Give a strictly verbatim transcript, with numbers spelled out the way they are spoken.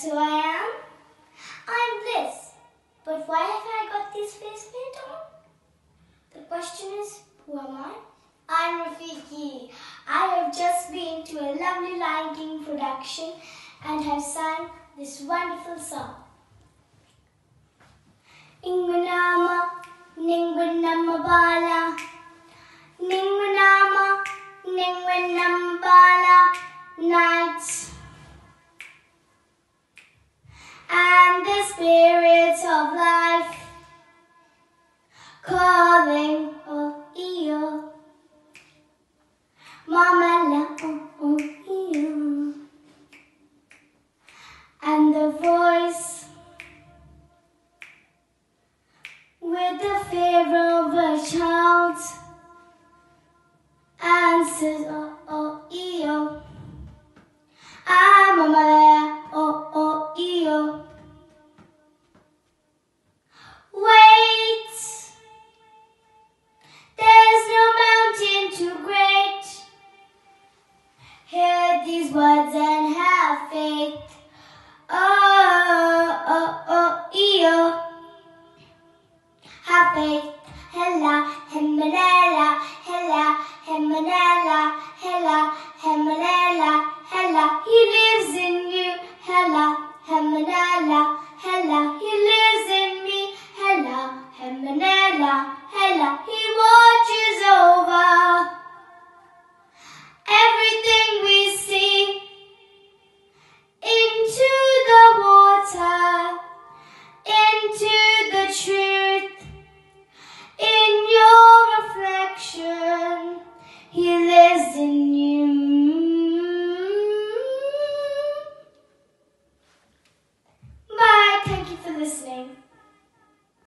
who I am? I'm Bliss. But why have I got this face paint on? The question is, who am I? I'm Rafiqi. I have just been to a lovely lionking production and have sung this wonderful song. Ingunama, Ningunama Bala, Ningunama, Ningunama Bala, nights. And the spirits of life calling, oh, iyo, mamala, oh, oh, iyo. And the voice with the fear of a child answers, oh, oh, iyo, ah, mamala, oh, oh, iyo. Wait, there's no mountain too great. Hear these words and have faith.